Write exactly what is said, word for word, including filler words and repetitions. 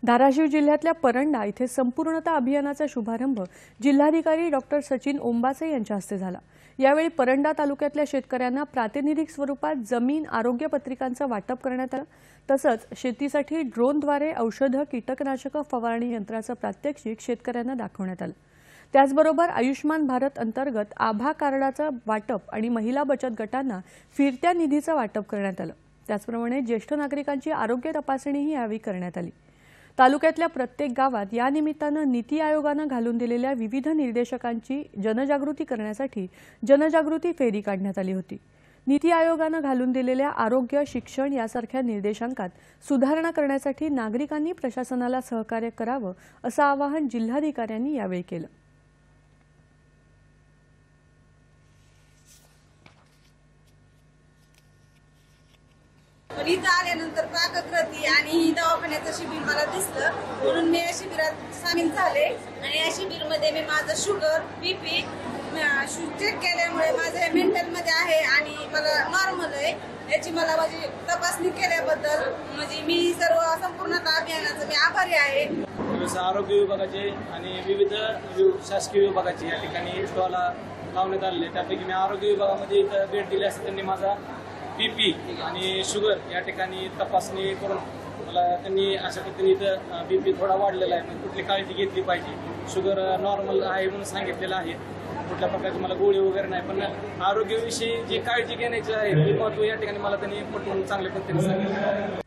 धाराशिव जिल्ह्यातल्या परंडा इथे संपूर्णता अभियानाचा शुभारंभ जिल्हाधिकारी डॉक्टर सचिन ओंबासे यांच्या हस्ते झाला। यावेळी परंडा तालुक्यातल्या शेतकऱ्यांना प्रातिनिधिक स्वरूपात जमीन आरोग्य पत्रिकांचं वाटप करण्यात आलं। तसंच शेतीसाठी ड्रोनद्वारे औषध कीटकनाशक फवारणी यंत्राचं प्रात्यक्षिक शेतकऱ्यांना दाखवण्यात आलं। त्याचबरोबर आयुष्मान भारत अंतर्गत आभा कार्डाचं वाटप आणि महिला बचत गटांना फिरत्या निधीचं वाटप करण्यात आलं। त्याचप्रमाणे ज्येष्ठ नागरिकांची आरोग्य तपासणीही यावेळी करण्यात आली। तालुक्यातल्या प्रत्येक गावात या निमित्तानं नीती आयोगानं घालून दिलेल्या विविध निर्देशकांची जनजागृती करण्यासाठी जनजागृती फेरी काढण्यात आली होती। नीती आयोगानं घालून दिलेल्या आरोग्य, शिक्षण यासारख्या निर्देशांकात सुधारणा करण्यासाठी नागरिकांनी प्रशासनाला सहकार्य करावं असं आवाहन जिल्हाधिकाऱ्यांनी यावेळी केलं। इथं आल्यानंतर पाककृती आणि दवाखान्याचं शिबिर मला दिसलं, म्हणून मी या शिबिरात सामील झाले आणि या शिबिरमध्ये मी माझं शुगर, बीपी चेक केल्यामुळे माझे मेंटलमध्ये आहे आणि मला नॉर्मल आहे। याची मला माझी तपासणी केल्याबद्दल म्हणजे मी सर्व संपूर्णता अभियानाचं मी आभारी आहे। आरोग्य विभागाचे आणि विविध शासकीय विभागाचे या ठिकाणी स्टॉल लावण्यात आलेले, त्यापैकी मी आरोग्य विभागामध्ये इथं भेट दिली असता त्यांनी माझा बीपी आणि शुगर या ठिकाणी तपासणी करून मला त्यांनी अशा पद्धतीने इथं बीपी थोडा वाढलेला आहे, कुठली काळजी घेतली पाहिजे, शुगर नॉर्मल आहे म्हणून सांगितलेलं आहे, कुठल्या प्रकारची मला गोळी वगैरे नाही, पण आरोग्याविषयी जी काळजी घेण्याची आहे ती महत्त्व या ठिकाणी मला त्यांनी पटवून चांगल्या पद्धतीने सांगितलं।